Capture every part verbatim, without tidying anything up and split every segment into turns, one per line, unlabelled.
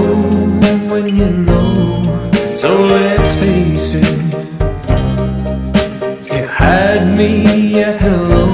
when you know, so let's face it. You had me at hello.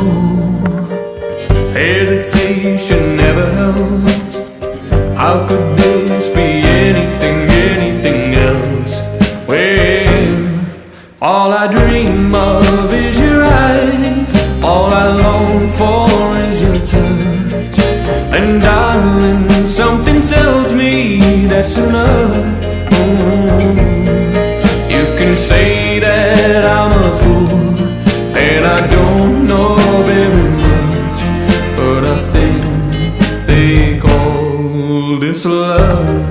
Hesitation never helps. How could this be anything, anything else? Well, all I dream of is your eyes. All I long for is your touch. And darling, something tells me that's enough. Mm-hmm. You can say that I'm a fool, and I don't know very much, but I think they call this love.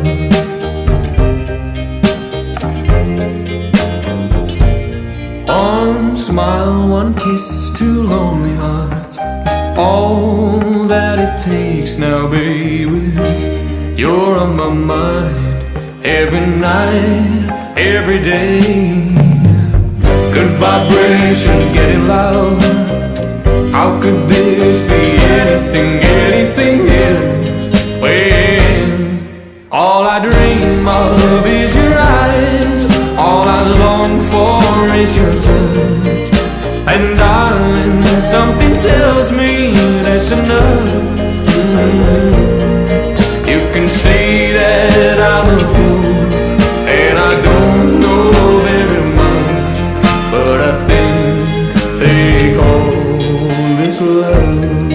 One smile, one kiss, two lonely hearts is all that it takes now, baby. You're on my mind every night, every day. Good vibrations getting loud. How could this be anything, anything else? Well, all I dream of is your eyes. All I long for is your touch. And darling, something tells me that's enough. Mm-hmm. You can say that I'm a fool, and I don't know very much, but I think they call this love.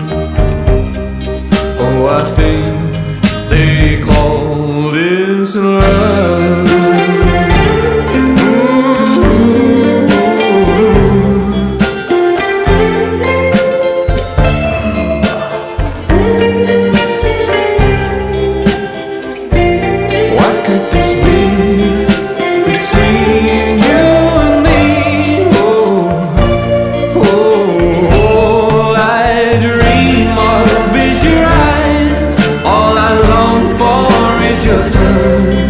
Oh, I think they call this love. Your touch.